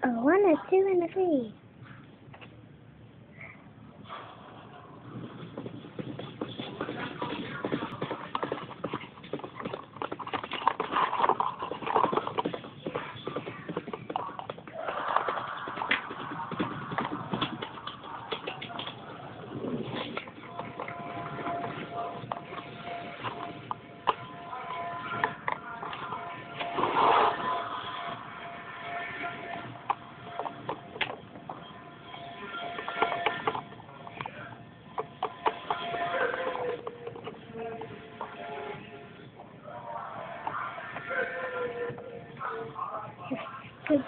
A 1, a 2, and a 3. Good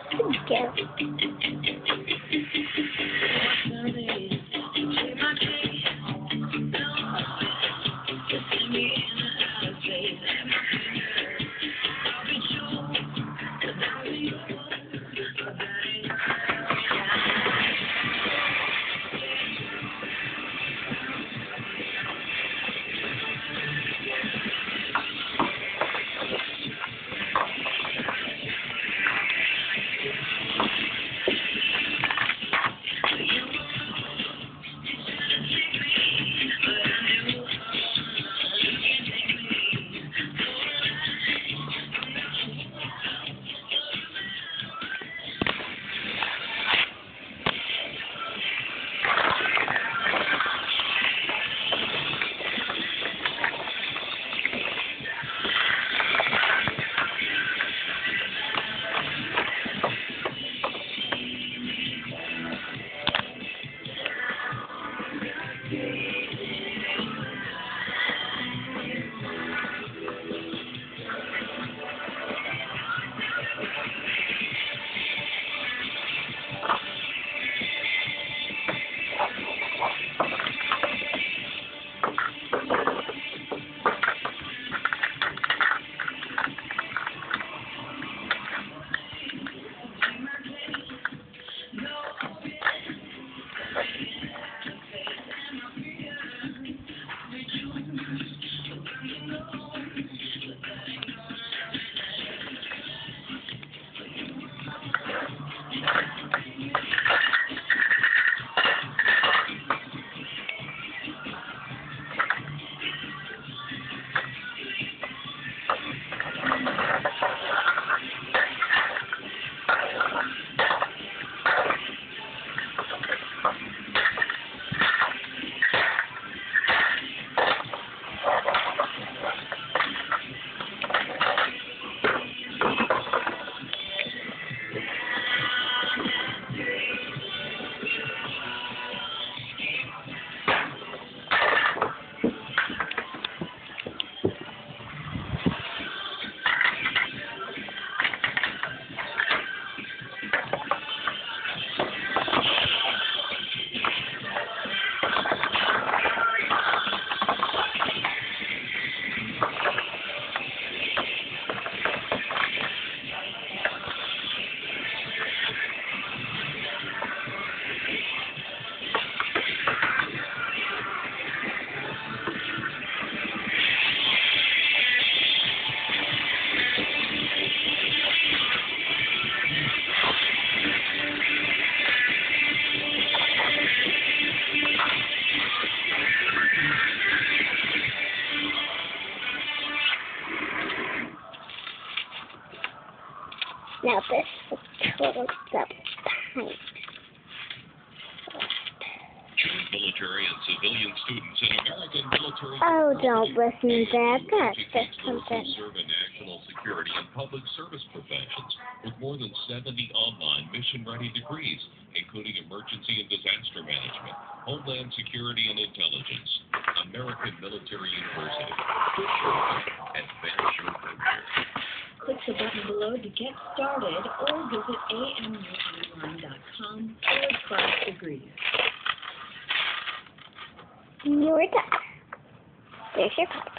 Now this is total double tight. Military and civilian students in American military. Oh, don't listen to that. That's just something. Serve in national security and public service professions with more than 70 online mission-ready degrees, including emergency and disaster management, homeland security and intelligence. American Military University. Advance your career. Click the button below to get started or visit amuonline.com/degrees. You're done. There's your copy.